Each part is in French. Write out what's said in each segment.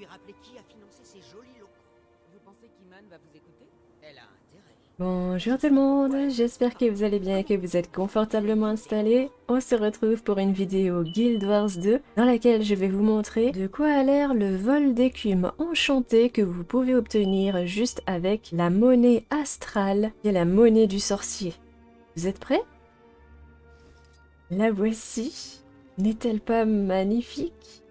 lui rappeler qui a financé ces jolis locaux. Vous pensez qu'Iman va vous écouter? Elle a intérêt. Bonjour tout le monde, j'espère que vous allez bien et que vous êtes confortablement installés. On se retrouve pour une vidéo Guild Wars 2 dans laquelle je vais vous montrer de quoi a l'air le vol d'écume enchanté que vous pouvez obtenir juste avec la monnaie astrale et la monnaie du sorcier. Vous êtes prêts? La voici. N'est-elle pas magnifique?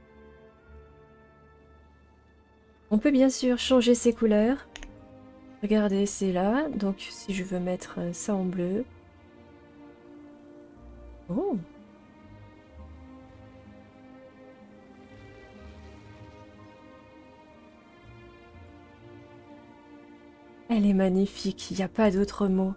On peut bien sûr changer ses couleurs. Regardez, c'est là. Donc, si je veux mettre ça en bleu. Oh! Elle est magnifique, il n'y a pas d'autre mot.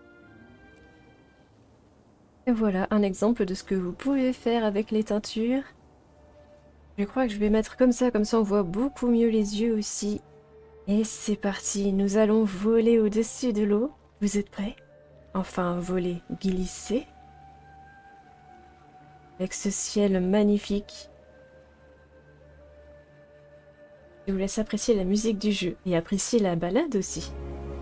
Et voilà un exemple de ce que vous pouvez faire avec les teintures. Je crois que je vais mettre comme ça on voit beaucoup mieux les yeux aussi. Et c'est parti, nous allons voler au-dessus de l'eau. Vous êtes prêts? Enfin, voler, glisser. Avec ce ciel magnifique. Je vous laisse apprécier la musique du jeu et apprécier la balade aussi.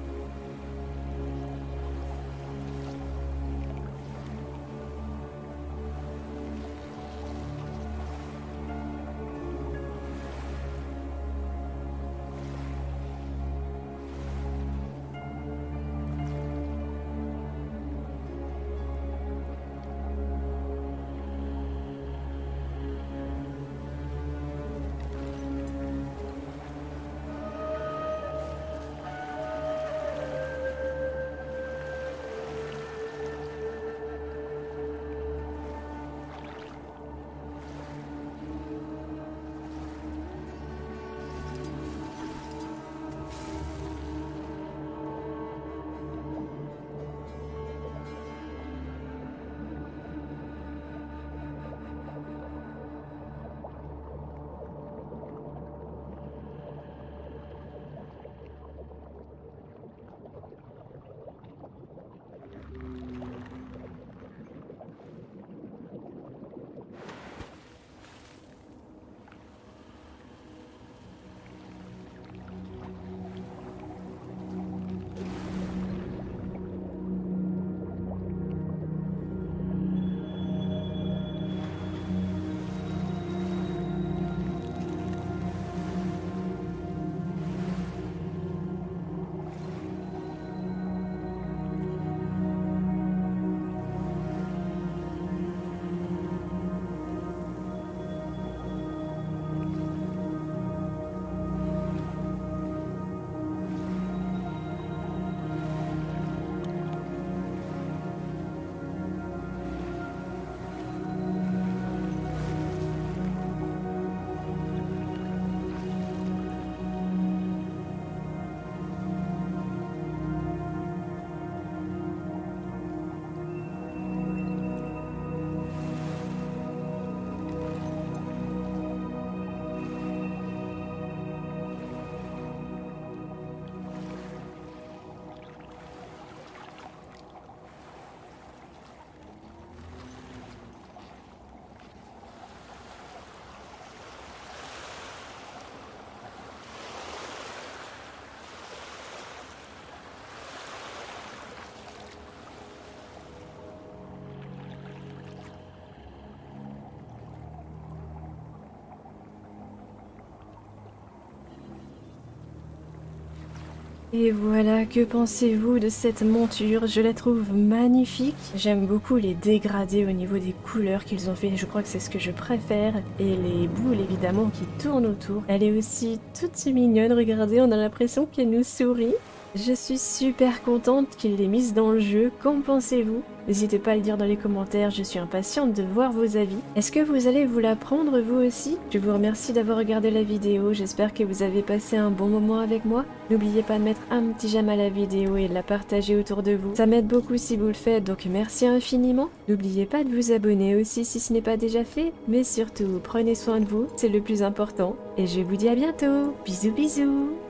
Et voilà, que pensez-vous de cette monture? Je la trouve magnifique. J'aime beaucoup les dégradés au niveau des couleurs qu'ils ont fait. Je crois que c'est ce que je préfère. Et les boules, évidemment, qui tournent autour. Elle est aussi toute mignonne. Regardez, on a l'impression qu'elle nous sourit. Je suis super contente qu'il l'ait mise dans le jeu. Qu'en pensez-vous? N'hésitez pas à le dire dans les commentaires, je suis impatiente de voir vos avis. Est-ce que vous allez vous la prendre vous aussi? Je vous remercie d'avoir regardé la vidéo, j'espère que vous avez passé un bon moment avec moi. N'oubliez pas de mettre un petit j'aime à la vidéo et de la partager autour de vous. Ça m'aide beaucoup si vous le faites, donc merci infiniment. N'oubliez pas de vous abonner aussi si ce n'est pas déjà fait. Mais surtout, prenez soin de vous, c'est le plus important. Et je vous dis à bientôt. Bisous bisous.